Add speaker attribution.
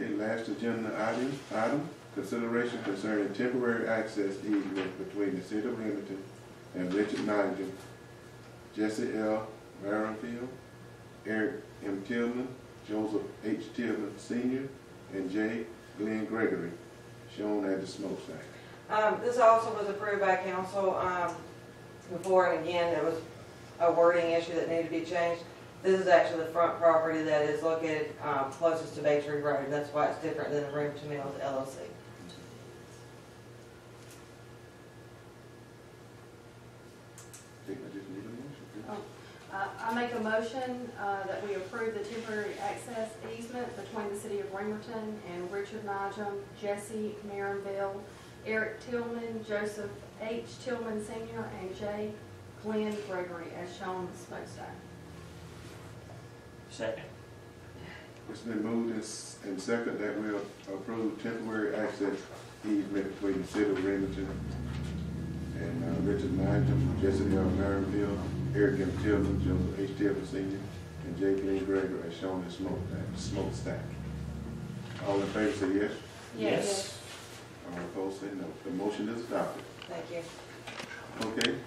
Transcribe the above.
Speaker 1: Okay, last agenda item, consideration concerning temporary access easement between the city of Remington and Richard Nigel, Jesse L. Marenfield, Eric M. Tillman, Joseph H. Tillman Sr., and J. Glenn Gregory, shown at the smokestack.
Speaker 2: This also was approved by council before, and again, there was a wording issue that needed to be changed. This is actually the front property that is located closest to Bay Tree Road. That's why it's different than the Remington Mills LLC.
Speaker 1: I think I just need a motion.
Speaker 3: I make a motion that we approve the temporary access easement between the city of Remington and Richard Nigel, Jesse Marenville, Eric Tillman, Joseph H. Tillman Sr., and J. Glenn Gregory, as shown on the smokestack.
Speaker 4: Second.
Speaker 1: It's been moved and second that we approve temporary access easement between the city of Remington and Richard Nigel, Jesse L. Marenfield, Eric M. Tillman, Joseph H. Tillman Sr., and J. Glenn Gregory, as shown in the smokestack. All in favor say yes.
Speaker 4: Yes.
Speaker 1: All opposed say no. The motion is adopted.
Speaker 2: Thank you.
Speaker 1: Okay,